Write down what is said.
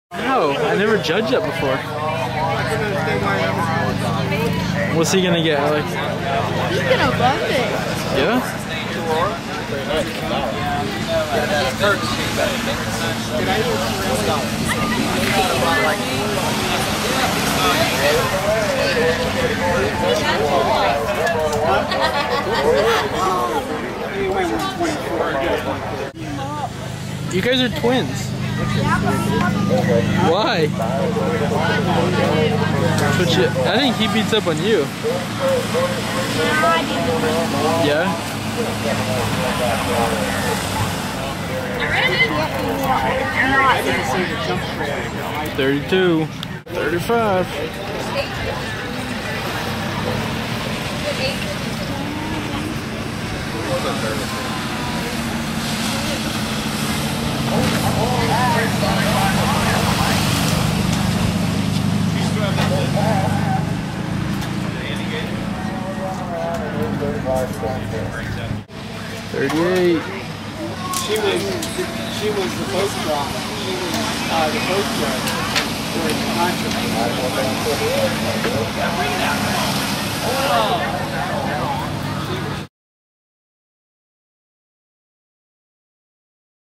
No, I never judged that before. What's he gonna get, Alex? He's gonna bump it. Yeah? You guys are twins. Why? I think he beats up on you. Yeah? 32. 35. $38. She was the boat driver. She was the boat driver during the contract.